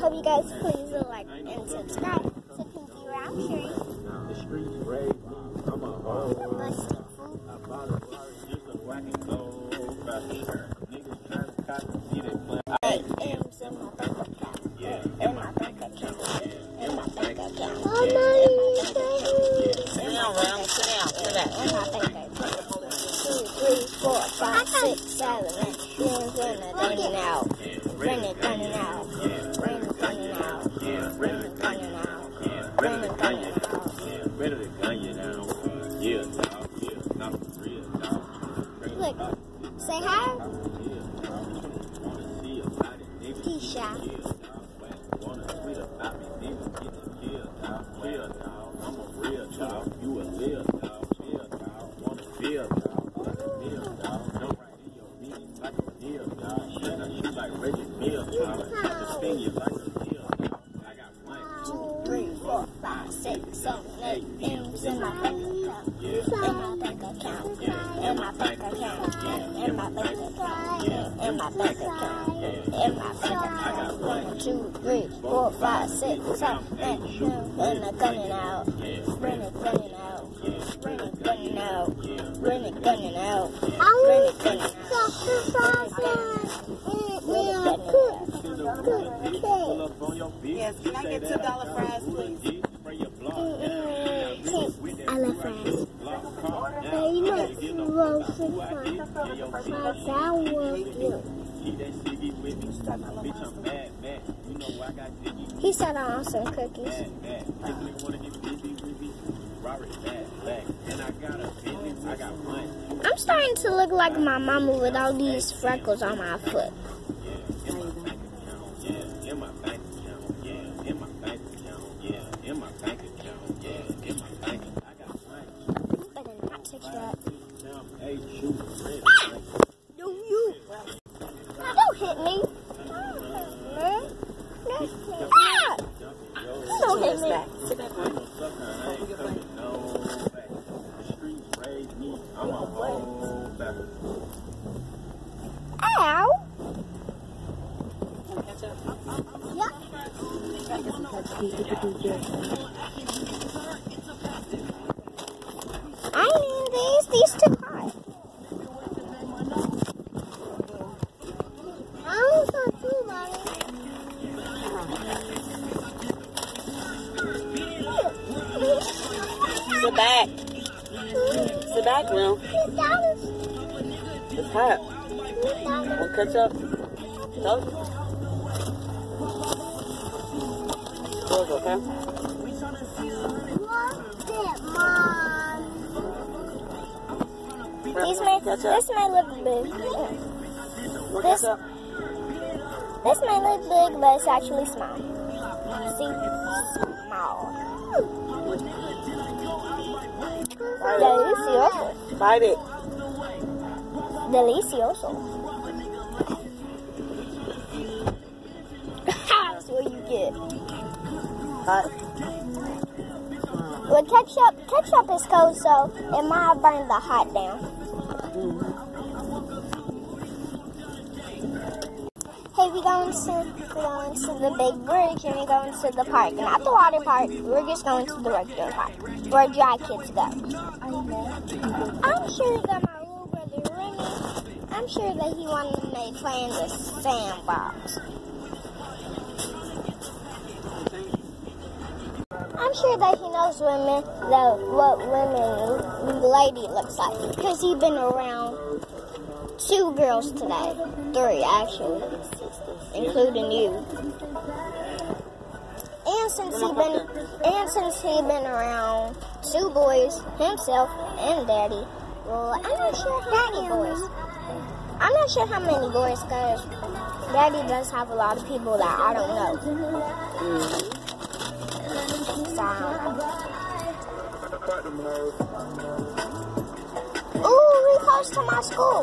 hope you guys please like and subscribe to Pinky Round Tree. The streets brave. I'm a hoe. Busted fool. I bought a car just so I can go faster. Niggas trying to copy me, they play. M's in my bank account. Yeah, In my bank account. In my bank account. Sit down, Ram. Sit down. Sit down. In my bank account. 2, 3, 4, 5, 6, 7, 8. M's in the running out. Running out. Running out. Running out. Running out. Running out. Better than gun you now. Yeah, dog. Yeah, not for real, dog. Look, say hi. Keisha. Wanna tweet about me, nigga, get the kill, dog. Chill, dog. I'm a real dog. You a lil dog. Chill, dog. Wanna feel, dog. Like a meal, dog. No right in your knees like a deal, dog. Shit, I shoot like Reggie Mill, dog. I just spin you like a deal, dog. I got 1, 2, 3, 4, 5, 6, 7, 8 M's in my bank account. In my bank account. In my bank account. In my bank account. In my bank account. In my bank account. 1, 2, 3, 4, 5, 6, 7, 8 Bring the gunning out. Bring it gunning out. Bring it gunning out. Bring it gunning out. Bring it gunning out. Yes, can I get $2 fries, please? I love fries. You must roll 6 times. That was good. He said I want some cookies. I'm starting to look like my mama with all these freckles on my foot. Don't hit me. Don't hit me. Sit back. Ow. Catch up. Yeah. I need these too hot. I don't saw too, Mommy. Sit back. Sit back, Ram. It's hot. Want ketchup? Toast? Yours, okay? This may look big. This may look big, but it's actually small. See? Small. Delicioso. Bite it. Delicioso. That's what you get. Hot. With ketchup is cold, so it might burn the hot down. Hey, we're going to the big bridge and we're going to the park. Not the water park, we're just going to the regular park where dry kids go. I'm sure that my little brother Remy, I'm sure that he wanted me to play in the sandbox. I'm sure that he knows what women lady looks like, because he's been around 2 girls today, 3 actually, including you. And since he been around 2 boys, himself and Daddy. Well, I'm not sure how many boys. I'm not sure how many boys, because Daddy does have a lot of people that I don't know. Ooh, we close to my school.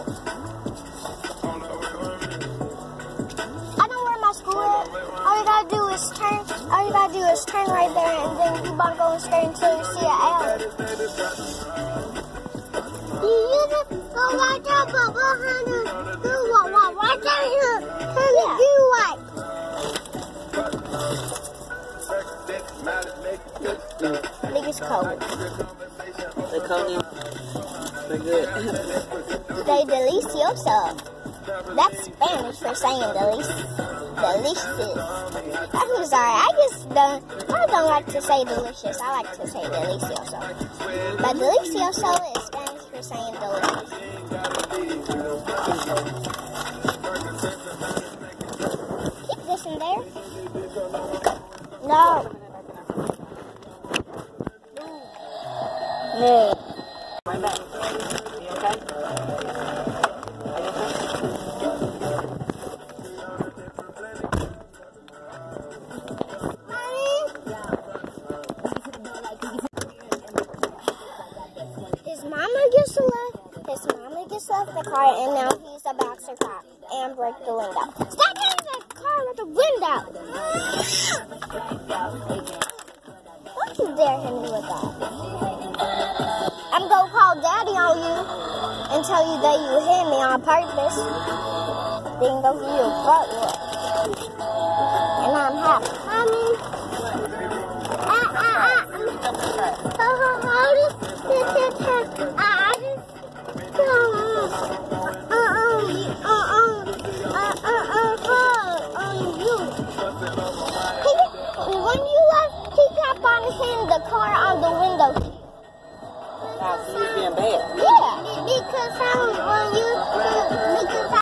I know where my school is. All you gotta do is turn right there, and then you about to go straight until you see an alley. You just go right there, but behind the right there, turn the do right. delicioso. That's Spanish for saying delicious. I'm sorry, I don't like to say delicious. I like to say delicioso. But delicioso is Spanish for saying delicious. Keep this in there. No. No. Right back. You okay? His mama just left the car, and now he's a boxer cop and break the window. Stop hitting the car with the window! Don't you dare hit me with that. I'm gonna call Daddy on you and tell you that you hit me on purpose. Then go for your butt work. And I'm happy. When you left, he kept on hitting the car on the window. He's being bad. Yeah, because